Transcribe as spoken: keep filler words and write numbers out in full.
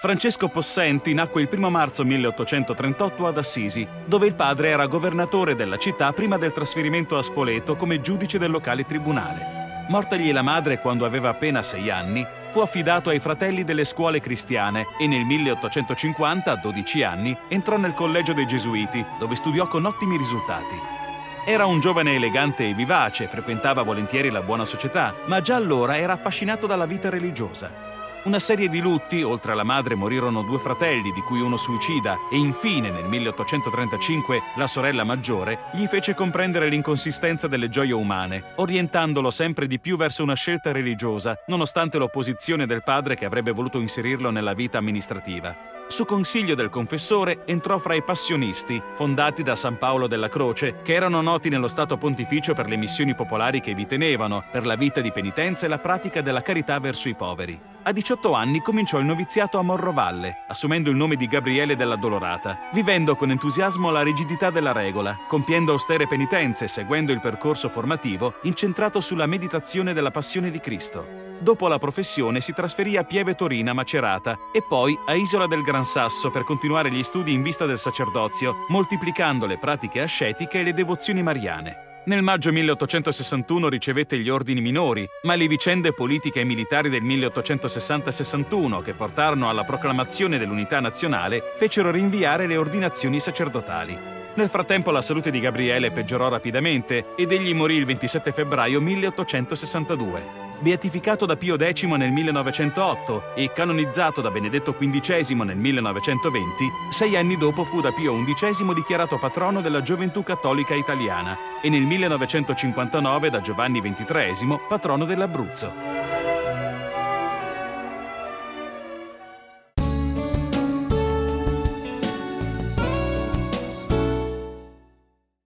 Francesco Possenti nacque il primo marzo milleottocentotrentotto ad Assisi, dove il padre era governatore della città prima del trasferimento a Spoleto come giudice del locale tribunale. Mortagli la madre quando aveva appena sei anni, fu affidato ai fratelli delle scuole cristiane e nel milleottocentocinquanta, a dodici anni, entrò nel collegio dei Gesuiti, dove studiò con ottimi risultati. Era un giovane elegante e vivace, frequentava volentieri la buona società, ma già allora era affascinato dalla vita religiosa. Una serie di lutti, oltre alla madre morirono due fratelli, di cui uno suicida, e infine nel milleottocentotrentacinque la sorella maggiore, gli fece comprendere l'inconsistenza delle gioie umane, orientandolo sempre di più verso una scelta religiosa, nonostante l'opposizione del padre che avrebbe voluto inserirlo nella vita amministrativa. Su consiglio del confessore entrò fra i passionisti, fondati da San Paolo della Croce, che erano noti nello Stato Pontificio per le missioni popolari che vi tenevano, per la vita di penitenza e la pratica della carità verso i poveri. A diciotto anni cominciò il noviziato a Morrovalle, assumendo il nome di Gabriele dell'Addolorata, vivendo con entusiasmo la rigidità della regola, compiendo austere penitenze e seguendo il percorso formativo incentrato sulla meditazione della passione di Cristo. Dopo la professione si trasferì a Pieve Torina Macerata e poi a Isola del Gran Sasso per continuare gli studi in vista del sacerdozio, moltiplicando le pratiche ascetiche e le devozioni mariane. Nel maggio milleottocentosessantuno ricevette gli ordini minori, ma le vicende politiche e militari del milleottocentosessanta sessantuno, che portarono alla proclamazione dell'unità nazionale, fecero rinviare le ordinazioni sacerdotali. Nel frattempo la salute di Gabriele peggiorò rapidamente ed egli morì il ventisette febbraio milleottocentosessantadue. Beatificato da Pio X nel millenovecentotto e canonizzato da Benedetto quindicesimo nel millenovecentoventi, sei anni dopo fu da Pio undicesimo dichiarato patrono della gioventù cattolica italiana e nel millenovecentocinquantanove da Giovanni ventitreesimo patrono dell'Abruzzo.